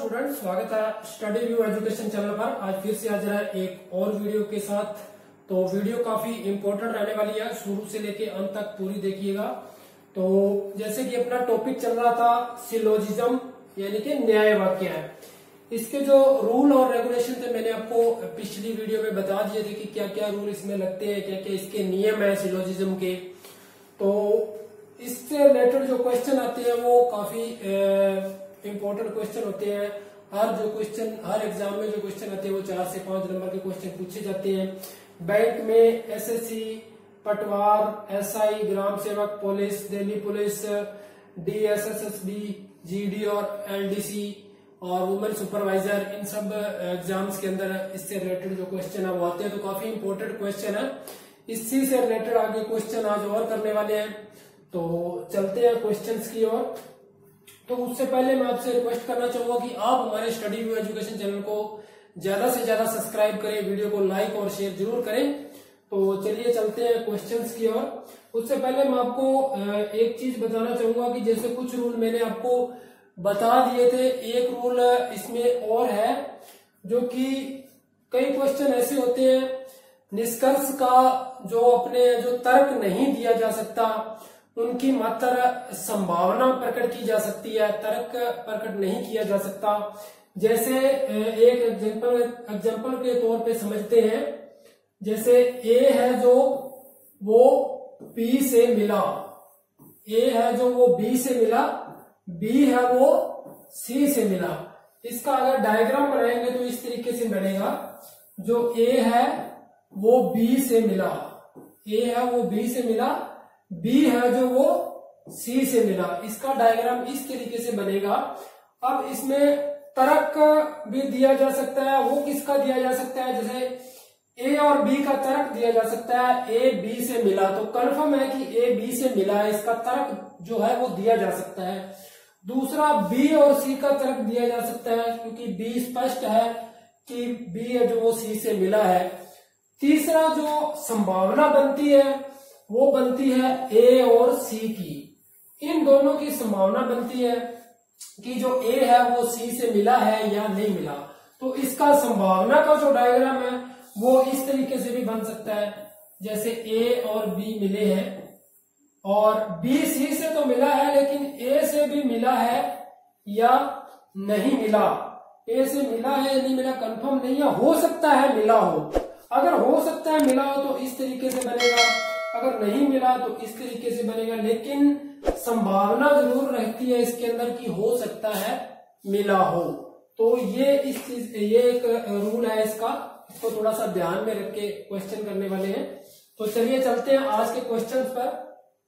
Student, स्वागत है study view education channel पर। आज फिर से हाजिर है एक और वीडियो के साथ। तो वीडियो काफी इंपॉर्टेंट रहने वाली है, शुरू से लेके अंत तक पूरी देखिएगा। तो जैसे कि अपना टॉपिक चल रहा था सिलोजिज्म यानी कि न्याय वाक्य है, इसके जो रूल और रेगुलेशन थे मैंने आपको पिछली वीडियो में बता दिए थे कि क्या क्या रूल इसमें लगते हैं, क्या क्या इसके नियम है सिलोजिज्म के। तो इससे रिलेटेड जो क्वेश्चन आते हैं वो काफी इंपॉर्टेंट क्वेश्चन होते हैं। हर एग्जाम में जो क्वेश्चन आते हैं वो 4 से 5 नंबर के क्वेश्चन पूछे जाते हैं। बैंक में एसएससी, पटवार, एसआई, ग्राम सेवक, police, Delhi police, DSSSB, GD और एलडीसी और वुमेन सुपरवाइजर, इन सब एग्जाम्स के अंदर इससे रिलेटेड जो क्वेश्चन है वो आते हैं। तो काफी इंपॉर्टेंट क्वेश्चन है, इसी से रिलेटेड आगे क्वेश्चन आज और करने वाले हैं। तो चलते हैं क्वेश्चंस की ओर। तो उससे पहले मैं आपसे रिक्वेस्ट करना चाहूंगा कि आप हमारे स्टडी व्यू एजुकेशन चैनल को ज्यादा से ज्यादा सब्सक्राइब करें, वीडियो को लाइक और शेयर जरूर करें। तो चलिए चलते हैं क्वेश्चंस की ओर। उससे पहले मैं आपको एक चीज बताना चाहूंगा कि जैसे कुछ रूल मैंने आपको बता दिए थे, एक रूल इसमें और है जो कि कई क्वेश्चन ऐसे होते हैं निष्कर्ष का जो तर्क नहीं दिया जा सकता, उनकी मात्र संभावना प्रकट की जा सकती है, तर्क प्रकट नहीं किया जा सकता। जैसे एक एग्जांपल के तौर पे समझते हैं, जैसे ए है जो वो बी से मिला, ए है जो वो बी से मिला, बी है वो सी से मिला। इसका अगर डायग्राम बनाएंगे तो इस तरीके से बनेगा, जो ए है वो बी से मिला, ए है वो बी से मिला, बी है जो वो सी से मिला। इसका डायग्राम इस तरीके से बनेगा। अब इसमें तर्क भी दिया जा सकता है, वो किसका दिया जा सकता है, जैसे ए और बी का तर्क दिया जा सकता है। ए बी से मिला तो कंफर्म है कि ए बी से मिला है, इसका तर्क जो है वो दिया जा सकता है। दूसरा बी और सी का तर्क दिया जा सकता है क्योंकि बी स्पष्ट है कि बी है जो वो सी से मिला है। तीसरा जो संभावना बनती है वो बनती है ए और सी की, इन दोनों की संभावना बनती है कि जो ए है वो सी से मिला है या नहीं मिला। तो इसका संभावना का जो डायग्राम है वो इस तरीके से भी बन सकता है, जैसे ए और बी मिले हैं और बी सी से तो मिला है लेकिन ए से भी मिला है या नहीं मिला। ए से मिला है या नहीं मिला कंफर्म नहीं है, हो सकता है मिला हो। अगर हो सकता है मिला हो तो इस तरीके से बनेगा, अगर नहीं मिला तो इस तरीके से बनेगा, लेकिन संभावना जरूर रहती है इसके अंदर कि हो सकता है मिला हो। तो ये एक रूल है इसका, इसको थोड़ा सा ध्यान में रख के क्वेश्चन करने वाले हैं। तो चलिए चलते हैं आज के क्वेश्चंस पर।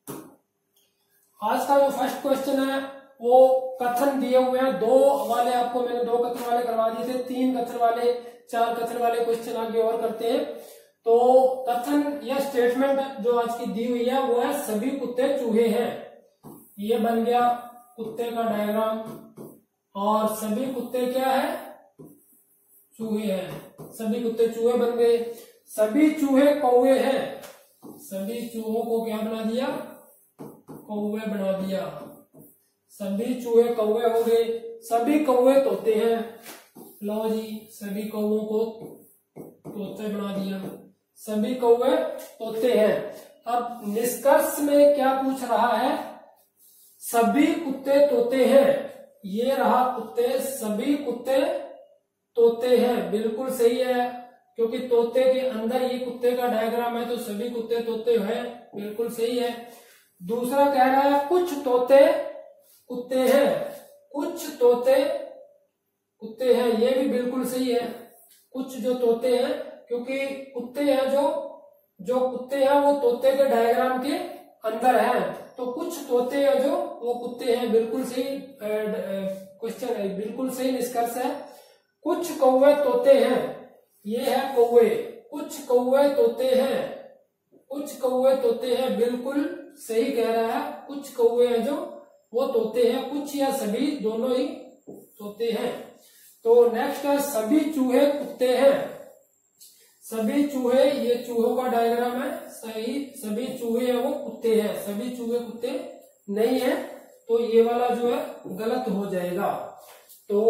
आज का जो फर्स्ट क्वेश्चन है वो कथन दिए हुए हैं, मैंने 2 कथन वाले करवा दिए थे, 3 कथन वाले, 4 कथन वाले क्वेश्चन आगे और करते हैं। तो कथन या स्टेटमेंट जो आज की दी हुई है वो है सभी कुत्ते चूहे हैं। ये बन गया कुत्ते का डायग्राम, और सभी कुत्ते क्या है, चूहे हैं। सभी कुत्ते चूहे बन गए। सभी चूहे कौवे हैं, सभी चूहों को क्या बना दिया, कौवे बना दिया। सभी चूहे कौवे हो गए। सभी कौवे तोते हैं, लो जी सभी कौवों को तोते बना दिया। सभी कौवे तोते हैं। अब निष्कर्ष में क्या पूछ रहा है, सभी कुत्ते तोते हैं। ये रहा कुत्ते, सभी कुत्ते तोते हैं, बिल्कुल सही है क्योंकि तोते के अंदर ये कुत्ते का डायग्राम है, तो सभी कुत्ते तोते हैं, बिल्कुल सही है। दूसरा कह रहा है कुछ तोते कुत्ते हैं, कुछ तोते कुत्ते हैं, ये भी बिल्कुल सही है। कुछ जो तोते हैं, क्योंकि कुत्ते हैं जो कुत्ते हैं वो तोते के डायग्राम के अंदर हैं, तो कुछ तोते हैं जो वो कुत्ते हैं, बिल्कुल सही क्वेश्चन है, बिल्कुल सही निष्कर्ष है। कुछ कौवे तोते हैं, ये है कौवे, कुछ कौवे तोते हैं, कुछ कौवे तोते हैं, बिल्कुल सही कह रहा है। कुछ कौवे हैं जो वो तोते हैं, कुछ या सभी दोनों ही तोते हैं। तो नेक्स्ट है सभी चूहे कुत्ते हैं। सभी चूहे, ये चूहों का डायग्राम है, सही सभी चूहे हैं वो कुत्ते हैं, सभी चूहे कुत्ते नहीं है, तो ये वाला जो है गलत हो जाएगा। तो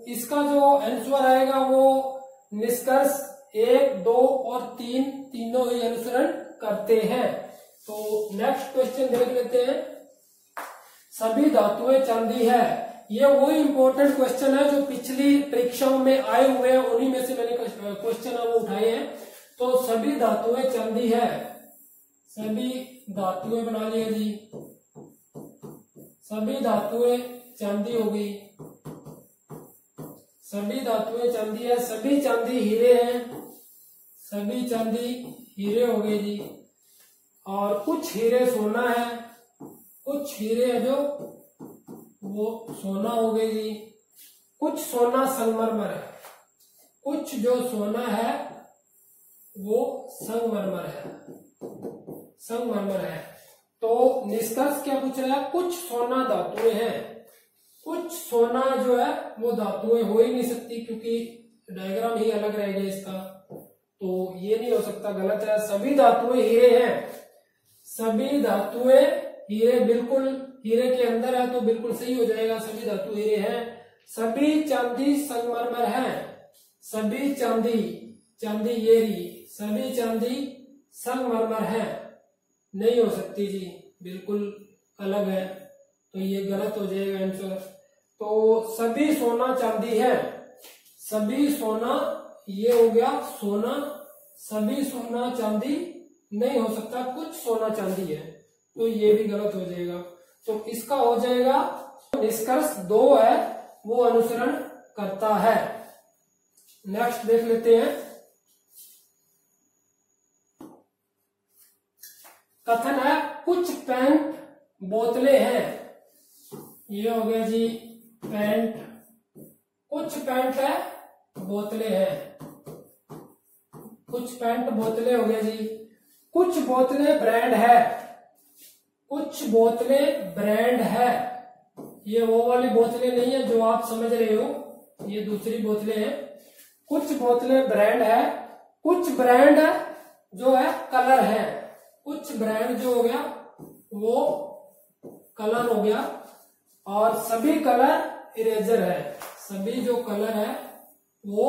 इसका जो आंसर आएगा वो निष्कर्ष 1, 2 और 3 तीनों ही अनुसरण करते हैं। तो नेक्स्ट क्वेश्चन देख लेते हैं। सभी धातुएं चांदी है। ये वही इंपॉर्टेंट क्वेश्चन है जो पिछली परीक्षाओं में आए हुए हैं, उन्हीं में से मैंने क्वेश्चन है वो उठाए हैं। तो सभी धातुएं चांदी है, सभी धातुएं बना लिया जी, सभी धातुएं चांदी हो गई, सभी धातुएं चांदी है, सभी चांदी हीरे हैं, सभी चांदी हीरे हो गए जी। और कुछ हीरे सोना है, कुछ हीरे है जो वो सोना हो गए जी। कुछ सोना संगमरमर है, कुछ जो सोना है वो संगमरमर है, संगमरमर है। तो निष्कर्ष क्या पूछ रहा है? कुछ सोना धातुएं हैं। कुछ सोना जो है वो धातुएं हो ही नहीं सकती क्योंकि डायग्राम ही अलग रहेगा इसका, तो ये नहीं हो सकता, गलत है। सभी धातुएं हीरे हैं, सभी धातुएं हीरे, बिल्कुल हीरे के अंदर है तो बिल्कुल सही हो जाएगा, सभी धातु हीरे हैं। सभी चांदी संगमरमर है, सभी चांदी, चांदी ये रही, सभी चांदी संगमरमर है, नहीं हो सकती जी, बिल्कुल अलग है, तो ये गलत हो जाएगा आंसर। तो सभी सोना चांदी है, सभी सोना ये हो गया सोना, सभी सोना चांदी नहीं हो सकता, कुछ सोना चांदी है, तो ये भी गलत हो जाएगा। तो इसका हो जाएगा निष्कर्ष 2 है वो अनुसरण करता है। नेक्स्ट देख लेते हैं। कथन है कुछ पेंट बोतलें हैं, ये हो गया जी पेंट, कुछ पेंट है बोतलें हैं, कुछ पेंट बोतलें हो गया जी। कुछ बोतलें ब्रांड है, कुछ बोतलें ब्रांड है, ये वो वाली बोतलें नहीं है जो आप समझ रहे हो, ये दूसरी बोतलें हैं। कुछ बोतलें ब्रांड है, कुछ ब्रांड जो है कलर है, कुछ ब्रांड जो हो गया वो कलर हो गया। और सभी कलर इरेजर है, सभी जो कलर है वो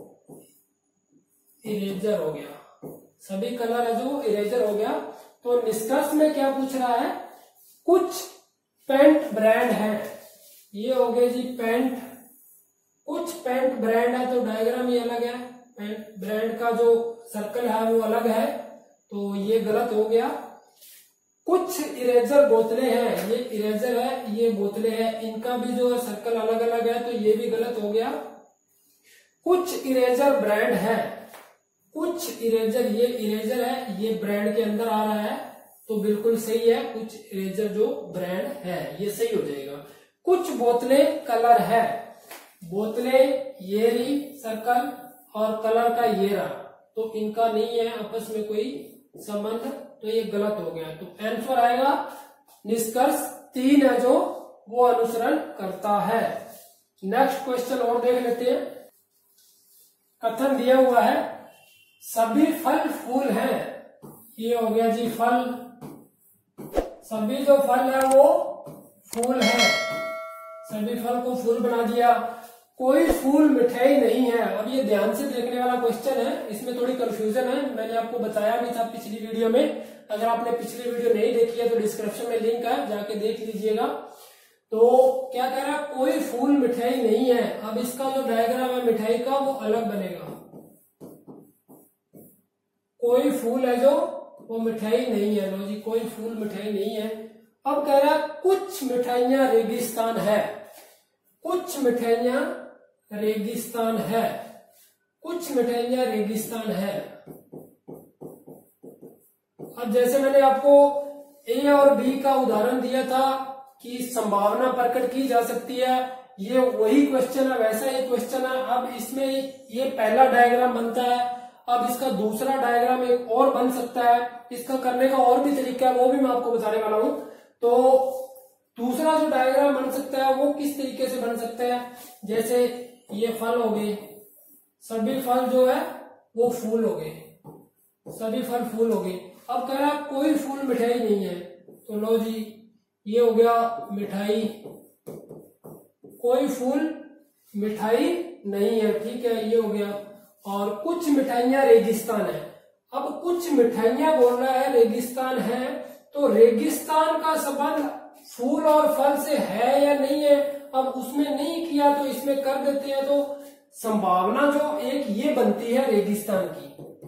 इरेजर हो गया, सभी कलर है जो इरेजर हो गया। तो निष्कर्ष में क्या पूछ रहा है? कुछ पेंट ब्रांड है, ये हो गया जी पेंट, कुछ पेंट ब्रांड है, तो डायग्राम ये अलग है, पेंट ब्रांड का जो सर्कल है वो अलग है, तो ये गलत हो गया। कुछ इरेजर बोतलें हैं, ये इरेजर है, ये बोतलें हैं, इनका भी जो सर्कल अलग अलग है, तो ये भी गलत हो गया। कुछ इरेजर ब्रांड है, कुछ इरेजर, ये इरेजर है, ये ब्रांड के अंदर आ रहा है, तो बिल्कुल सही है, कुछ इरेजर जो ब्रांड है ये सही हो जाएगा। कुछ बोतलें कलर है, बोतलें ये रही सर्कल और कलर का ये रहा, तो इनका नहीं है आपस में कोई संबंध, तो ये गलत हो गया। तो आंसर आएगा निष्कर्ष 3 है जो वो अनुसरण करता है। नेक्स्ट क्वेश्चन और देख लेते हैं। कथन दिया हुआ है सभी फल फूल हैं, ये हो गया जी फल, सभी जो फल है वो फूल है, सभी फल को फूल बना दिया। कोई फूल मिठाई नहीं है। अब ये ध्यान से देखने वाला क्वेश्चन है, इसमें थोड़ी कंफ्यूजन है, मैंने आपको बताया भी था पिछली वीडियो में, अगर आपने पिछली वीडियो नहीं देखी है तो डिस्क्रिप्शन में लिंक है, जाके देख लीजिएगा। तो क्या कह रहा है? कोई फूल मिठाई नहीं है। अब इसका जो डायग्राम है मिठाई का वो अलग बनेगा, कोई फूल है जो वो मिठाई नहीं है, लो जी कोई फूल मिठाई नहीं है। अब कह रहा है कुछ मिठाइयां रेगिस्तान है, कुछ मिठाइयां रेगिस्तान है, कुछ मिठाइयां रेगिस्तान है। अब जैसे मैंने आपको ए और बी का उदाहरण दिया था कि संभावना प्रकट की जा सकती है, ये वही क्वेश्चन है, वैसा ही क्वेश्चन है। अब इसमें ये पहला डायग्राम बनता है, अब इसका दूसरा डायग्राम एक और बन सकता है, इसका करने का और भी तरीका है, वो भी मैं आपको बताने वाला हूं। तो दूसरा जो डायग्राम बन सकता है वो किस तरीके से बन सकता है? जैसे ये फल हो गए, सभी फल जो है वो फूल हो गए, सभी फल फूल हो गए। अब कह रहा है कोई फूल मिठाई नहीं है, तो लो जी ये हो गया मिठाई, कोई फूल मिठाई नहीं है, ठीक है, ये हो गया। और कुछ मिठाइयां रेगिस्तान है। अब कुछ मिठाइयां बोल रहा है रेगिस्तान है, तो रेगिस्तान का संबंध फूल और फल से है या नहीं है, अब उसमें नहीं किया तो इसमें कर देते हैं। तो संभावना जो एक ये बनती है रेगिस्तान की,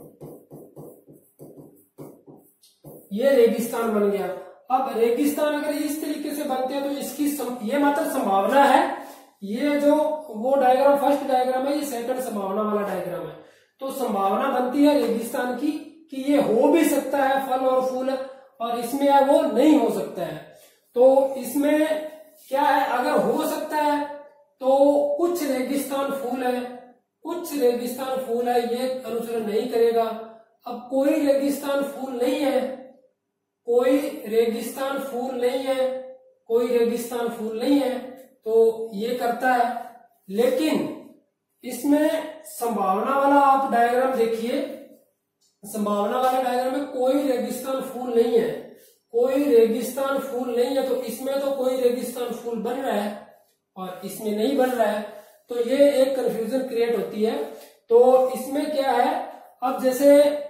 ये रेगिस्तान बन गया। अब रेगिस्तान अगर इस तरीके से बनते हैं तो इसकी ये मतलब संभावना है। ये जो वो डायग्राम फर्स्ट डायग्राम है, ये सेकंड संभावना वाला डायग्राम है। तो संभावना बनती है रेगिस्तान की कि ये हो भी सकता है फल और फूल, और इसमें है वो नहीं हो सकता है। तो इसमें क्या है, अगर हो सकता है तो कुछ रेगिस्तान फूल है, कुछ रेगिस्तान फूल है, ये अनुसरण नहीं करेगा। अब कोई रेगिस्तान फूल नहीं है, कोई रेगिस्तान फूल नहीं है, कोई रेगिस्तान फूल नहीं है, तो ये करता है। लेकिन इसमें संभावना वाला आप डायग्राम देखिए, संभावना वाला डायग्राम में कोई रेगिस्तान फूल नहीं है, कोई रेगिस्तान फूल नहीं है। तो इसमें तो कोई रेगिस्तान फूल बन रहा है और इसमें नहीं बन रहा है, तो ये एक कंफ्यूजन क्रिएट होती है। तो इसमें क्या है, अब जैसे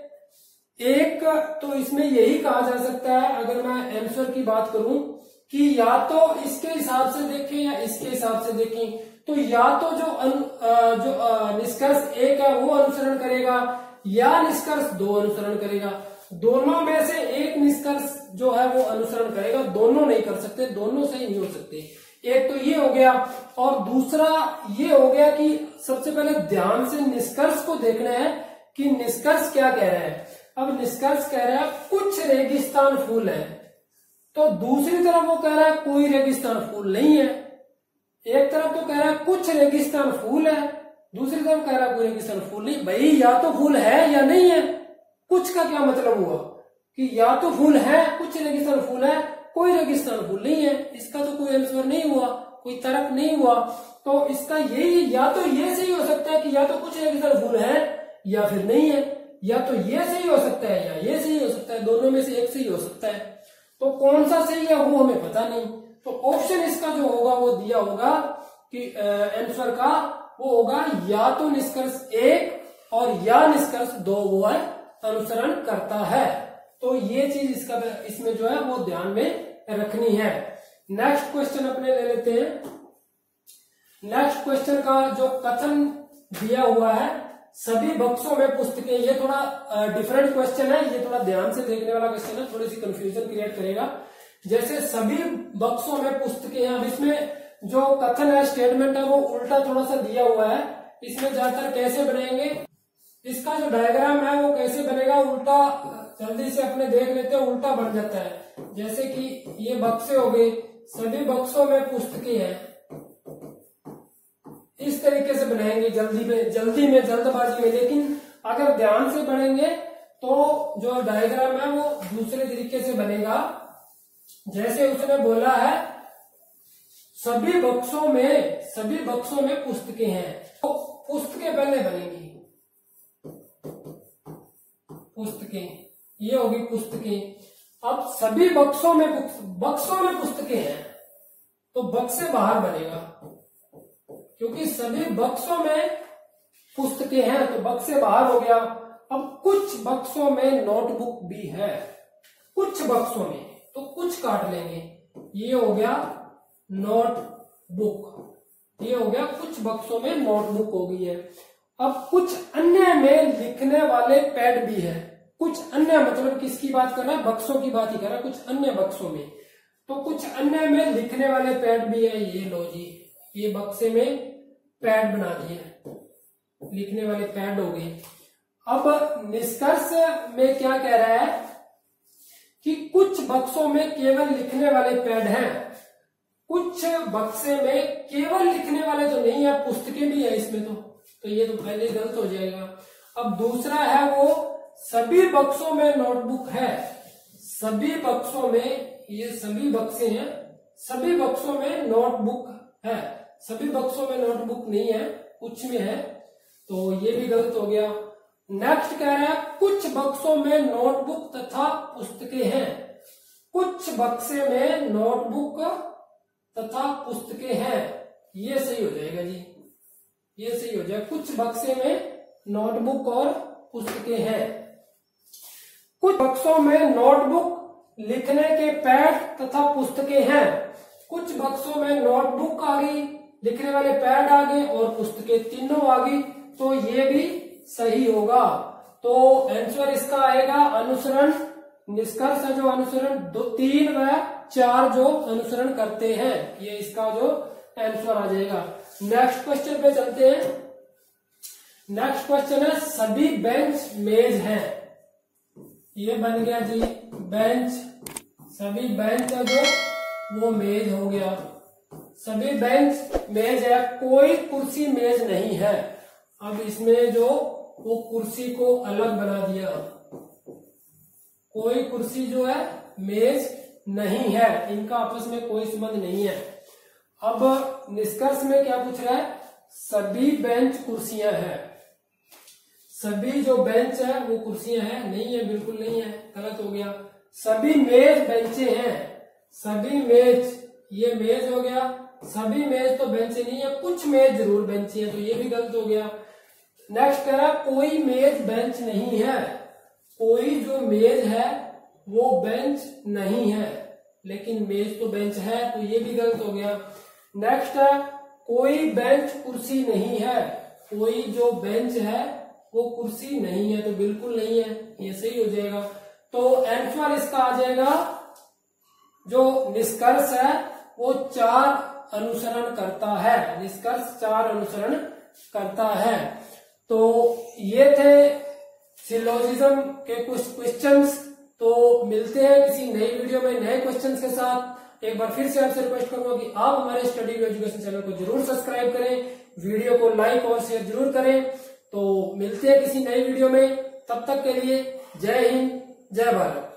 एक तो इसमें यही कहा जा सकता है, अगर मैं आंसर की बात करूं कि या तो इसके हिसाब से देखें या इसके हिसाब से देखें, तो या तो जो निष्कर्ष एक है वो अनुसरण करेगा या निष्कर्ष दो अनुसरण करेगा। दोनों में से एक निष्कर्ष जो है वो अनुसरण करेगा, दोनों नहीं कर सकते, दोनों सही नहीं हो सकते। एक तो ये हो गया, और दूसरा ये हो गया कि सबसे पहले ध्यान से निष्कर्ष को देखना है कि निष्कर्ष क्या कह रहा है। अब निष्कर्ष कह रहा है कुछ रेगिस्तान फूल है, तो दूसरी तरफ वो कह रहा है कोई रेगिस्तान फूल नहीं है। एक तरफ तो कह रहा है कुछ रेगिस्तान फूल है, दूसरी तरफ कह रहा है कोई रेगिस्तान फूल नहीं। भाई या तो फूल है या नहीं है, कुछ का क्या मतलब हुआ कि या तो फूल है, कुछ रेगिस्तान फूल है, कोई रेगिस्तान फूल नहीं है। इसका तो कोई आंसर नहीं हुआ, कोई तर्क नहीं हुआ। तो इसका यही, या तो ये सही हो सकता है कि या तो कुछ रेगिस्तान फूल है या फिर नहीं है, या तो ये सही हो सकता है या ये सही हो सकता है, दोनों में से एक सही हो सकता है। तो कौन सा सही है वो हमें पता नहीं। तो ऑप्शन इसका जो होगा वो दिया होगा कि आंसर का वो होगा या तो निष्कर्ष एक और या निष्कर्ष दो वो है अनुसरण करता है। तो ये चीज इसका इसमें जो है वो ध्यान में रखनी है। नेक्स्ट क्वेश्चन अपने ले लेते हैं। नेक्स्ट क्वेश्चन का जो कथन दिया हुआ है, सभी बक्सों में पुस्तकें, ये थोड़ा डिफरेंट क्वेश्चन है, ये थोड़ा ध्यान से देखने वाला क्वेश्चन है, थोड़ी सी कंफ्यूजन क्रिएट करेगा। जैसे सभी बक्सों में पुस्तकें हैं, अब इसमें जो कथन है, स्टेटमेंट है, वो उल्टा थोड़ा सा दिया हुआ है। इसमें ज्यादातर कैसे बनाएंगे, इसका जो डायग्राम है वो कैसे बनेगा, उल्टा जल्दी से अपने देख लेते हैं, उल्टा बन जाता है। जैसे कि ये बक्से हो गए, सभी बक्सों में पुस्तकें हैं, इस तरीके से बनाएंगे जल्दी में जल्दबाजी में। लेकिन अगर ध्यान से पढ़ेंगे तो जो डायग्राम है वो दूसरे तरीके से बनेगा। जैसे उसने बोला है सभी बक्सों में पुस्तकें हैं, तो पुस्तकें पहले बनेंगी, पुस्तकें, ये होगी पुस्तकें। अब सभी बक्सों में पुस्तकें हैं, तो बक्से बाहर बनेगा, क्योंकि सभी बक्सों में पुस्तकें हैं तो बक्से बाहर हो गया। अब कुछ बक्सों में नोटबुक भी है, कुछ बक्सों में, तो कुछ काट लेंगे, ये हो गया नोटबुक, ये हो गया कुछ बक्सों में नोटबुक हो गई है। अब कुछ अन्य में लिखने वाले पैड भी है, कुछ अन्य मतलब किसकी बात कर रहा है, बक्सों की बात ही कर रहा है, कुछ अन्य बक्सों में, तो कुछ अन्य में लिखने वाले पैड भी है। ये लो जी, ये बक्से में पैड बना दिए, लिखने वाले पैड हो गए। अब निष्कर्ष में क्या कह रहा है कि कुछ बक्सों में केवल लिखने वाले पैड हैं, कुछ बक्से में केवल लिखने वाले तो नहीं है, पुस्तकें भी है इसमें, तो ये तो पहले गलत हो जाएगा। अब दूसरा है वो सभी बक्सों में नोटबुक है, सभी बक्सों में, ये सभी बक्से हैं, सभी बक्सों में नोटबुक है, सभी बक्सों में नोटबुक नहीं है, कुछ में है, तो ये भी गलत हो गया। नेक्स्ट कह रहा है कुछ बक्सों में नोटबुक तथा पुस्तकें हैं, कुछ बक्से में नोटबुक तथा पुस्तकें हैं, ये सही हो जाएगा जी, ये सही हो जाए। कुछ बक्से में नोटबुक और पुस्तकें हैं। कुछ बक्सों में नोटबुक, लिखने के पैड तथा पुस्तकें हैं। कुछ बक्सों में नोटबुक आ गई, लिखने वाले पैड आ गए और पुस्तकें तीनों आ गई, तो ये भी सही होगा। तो आंसर इसका आएगा अनुसरण, निष्कर्ष है जो अनुसरण 3 व 4 जो अनुसरण करते हैं, ये इसका जो आंसर आ जाएगा। नेक्स्ट क्वेश्चन पे चलते हैं। नेक्स्ट क्वेश्चन है सभी बेंच मेज हैं। ये बन गया जी बेंच, सभी बेंच है जो वो मेज हो गया। सभी बेंच मेज है, कोई कुर्सी मेज नहीं है। अब इसमें जो वो कुर्सी को अलग बना दिया, कोई कुर्सी जो है मेज नहीं है, इनका आपस में कोई संबंध नहीं है। अब निष्कर्ष में क्या पूछ रहा है, सभी बेंच कुर्सियां हैं। सभी जो बेंच है वो कुर्सियां हैं, नहीं है, बिल्कुल नहीं है, गलत हो गया। सभी मेज बेंचे हैं, सभी मेज, ये मेज हो गया, सभी मेज तो बेंचे नहीं है, कुछ मेज जरूर बेंचे हैं, तो ये भी गलत हो गया। नेक्स्ट कह रहा कोई मेज बेंच नहीं है, कोई जो मेज है वो बेंच नहीं है, लेकिन मेज तो बेंच है, तो ये भी गलत हो गया। नेक्स्ट है कोई बेंच कुर्सी नहीं है, कोई जो बेंच है वो कुर्सी नहीं है, तो बिल्कुल नहीं है, ये सही हो जाएगा। तो आंसर इसका आ जाएगा, जो निष्कर्ष है वो 4 अनुसरण करता है, निष्कर्ष 4 अनुसरण करता है। तो ये थे सिलोजिज्म के कुछ क्वेश्चंस। तो मिलते हैं किसी नई वीडियो में नए क्वेश्चंस के साथ। एक बार फिर से आपसे रिक्वेस्ट करूंगा कि आप हमारे स्टडी व्यू एजुकेशन चैनल को जरूर सब्सक्राइब करें, वीडियो को लाइक और शेयर जरूर करें। तो मिलते हैं किसी नई वीडियो में, तब तक के लिए जय हिंद, जय भारत।